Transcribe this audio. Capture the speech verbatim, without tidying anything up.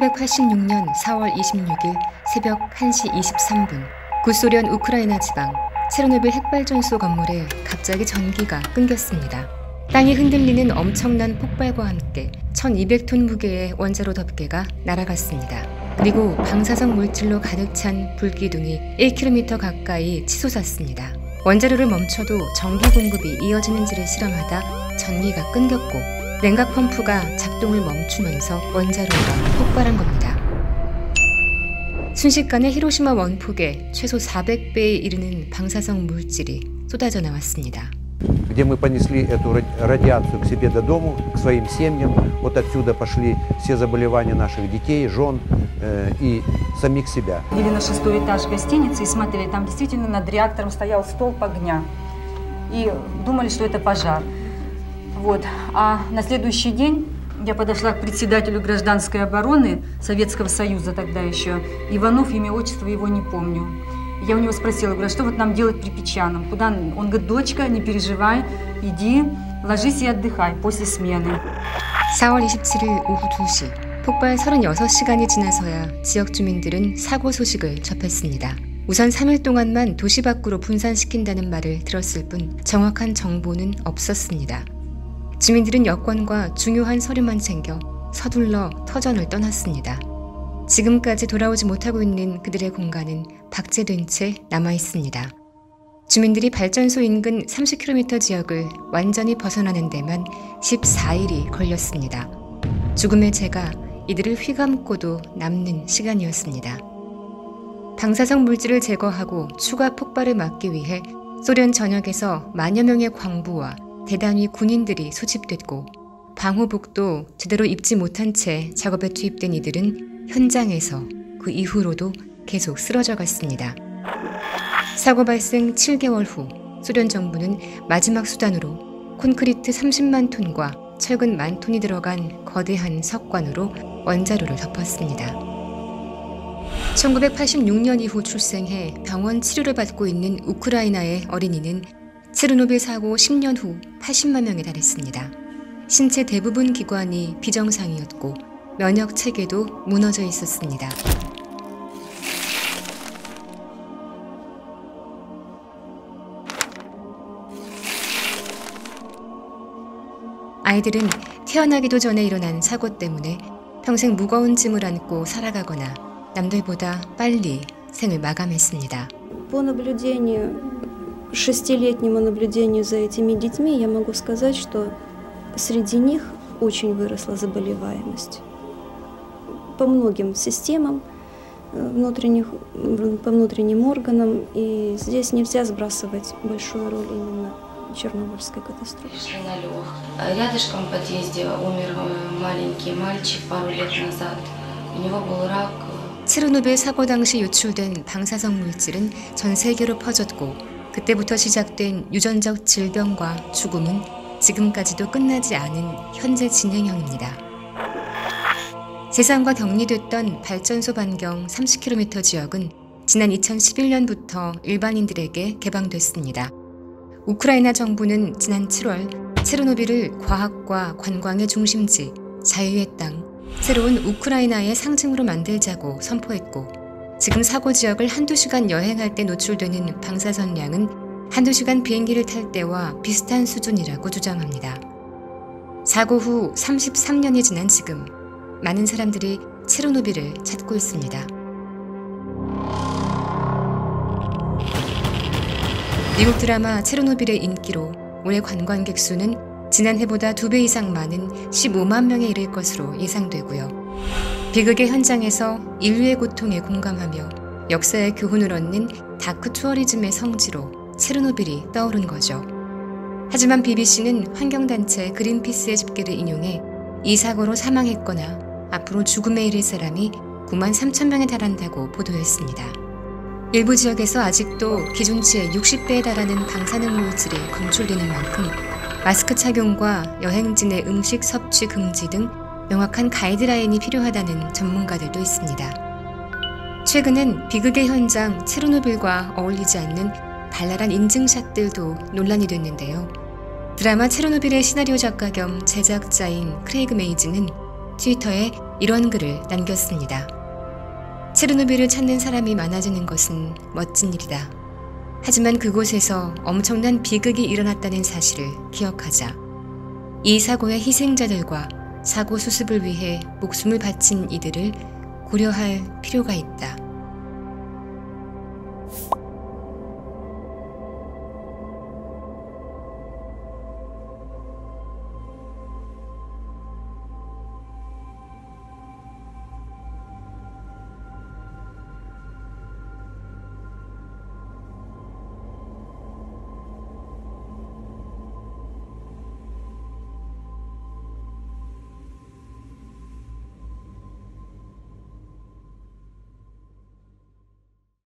천구백팔십육 년 사월 이십육일 새벽 한 시 이십삼 분 구소련 우크라이나 지방 체르노빌 핵발전소 건물에 갑자기 전기가 끊겼습니다. 땅이 흔들리는 엄청난 폭발과 함께 천이백 톤 무게의 원자로 덮개가 날아갔습니다. 그리고 방사성 물질로 가득 찬 불기둥이 일 킬로미터 가까이 치솟았습니다. 원자로를 멈춰도 전기 공급이 이어지는지를 실험하다 전기가 끊겼고 냉각 펌프가 작동을 멈추면서 원자로가 폭발한 겁니다. 순식간에 히로시마 원폭에 최소 사백 배에 이르는 방사성 물질이 쏟아져 나왔습니다. Где мы понесли эту радиацию к себе до дому, к своим семьям. Вот отсюда пошли все заболевания наших детей, жен э, и самих себя. Или на шестой этаж гостиницы и смотрели, там действительно над реактором стоял столб огня. И думали, что это пожар. Вот. А на следующий день я подошла к председателю гражданской обороны Советского Союза тогда еще. Иванов, имя, отчество его не помню. Я у него спросила, говорю, а что вот нам делать припечаным? Куда? Он говорит, дочка, не переживай, иди, ложись и отдыхай после смены. 사월 이십칠일 오후 두 시, 폭발 서른여섯 시간이 지나서야 지역 주민들은 사고 소식을 접했습니다. 우선 삼 일 동안만 도시 밖으로 분산시킨다는 말을 들었을 뿐 정확한 정보는 없었습니다. 주민들은 여권과 중요한 서류만 챙겨 서둘러 터전을 떠났습니다. 지금까지 돌아오지 못하고 있는 그들의 공간은 박제된 채 남아있습니다. 주민들이 발전소 인근 삼십 킬로미터 지역을 완전히 벗어나는 데만 십사 일이 걸렸습니다. 죽음의 재가 이들을 휘감고도 남는 시간이었습니다. 방사성 물질을 제거하고 추가 폭발을 막기 위해 소련 전역에서 만여 명의 광부와 대단위 군인들이 소집됐고 방호복도 제대로 입지 못한 채 작업에 투입된 이들은 현장에서 그 이후로도 계속 쓰러져 갔습니다. 사고 발생 칠 개월 후 소련 정부는 마지막 수단으로 콘크리트 삼십만 톤과 철근 만 톤이 들어간 거대한 석관으로 원자로를 덮었습니다. 천구백팔십육 년 이후 출생해 병원 치료를 받고 있는 우크라이나의 어린이는 체르노빌 사고 십 년 후 팔십만 명에 달했습니다. 신체 대부분 기관이 비정상이었고 면역 체계도 무너져 있었습니다. 아이들은 태어나기도 전에 일어난 사고 때문에 평생 무거운 짐을 안고 살아가거나 남들보다 빨리 생을 마감했습니다. По наблюдению, шестилетнему наблюдению за этими детьми, я могу сказать, что среди них очень выросла заболеваемость. По многим системам внутренних, по внутренним органам, и здесь нельзя сбрасывать большую роль именно Чернобыльской катастрофы. Рядышком в подъезде умер маленький мальчик пару лет назад. У него был рак. 체르노빌 사고 당시 유출된 방사성 물질은 전 세계로 퍼졌고 그때부터 시작된 유전적 질병과 죽음은 지금까지도 끝나지 않은 현재 진행형입니다. 세상과 격리됐던 발전소 반경 삼십 킬로미터 지역은 지난 이천십일 년부터 일반인들에게 개방됐습니다. 우크라이나 정부는 지난 칠월 체르노빌을 과학과 관광의 중심지, 자유의 땅, 새로운 우크라이나의 상징으로 만들자고 선포했고 지금 사고 지역을 한두 시간 여행할 때 노출되는 방사선량은 한두 시간 비행기를 탈 때와 비슷한 수준이라고 주장합니다. 사고 후 삼십삼 년이 지난 지금 많은 사람들이 체르노빌을 찾고 있습니다. 미국 드라마 체르노빌의 인기로 올해 관광객 수는 지난해보다 두 배 이상 많은 십오만 명에 이를 것으로 예상되고요. 비극의 현장에서 인류의 고통에 공감하며 역사의 교훈을 얻는 다크 투어리즘의 성지로 체르노빌이 떠오른 거죠. 하지만 비비씨는 환경단체 그린피스의 집계를 인용해 이 사고로 사망했거나 앞으로 죽음에 이를 사람이 구만 삼천 명에 달한다고 보도했습니다. 일부 지역에서 아직도 기준치의 육십 배에 달하는 방사능 물질이 검출되는 만큼 마스크 착용과 여행지 내 음식 섭취 금지 등 명확한 가이드라인이 필요하다는 전문가들도 있습니다. 최근엔 비극의 현장 체르노빌과 어울리지 않는 발랄한 인증샷들도 논란이 됐는데요. 드라마 체르노빌의 시나리오 작가 겸 제작자인 크레이그 메이즈는 트위터에 이런 글을 남겼습니다. 체르노빌을 찾는 사람이 많아지는 것은 멋진 일이다. 하지만 그곳에서 엄청난 비극이 일어났다는 사실을 기억하자. 이 사고의 희생자들과 사고 수습을 위해 목숨을 바친 이들을 고려할 필요가 있다.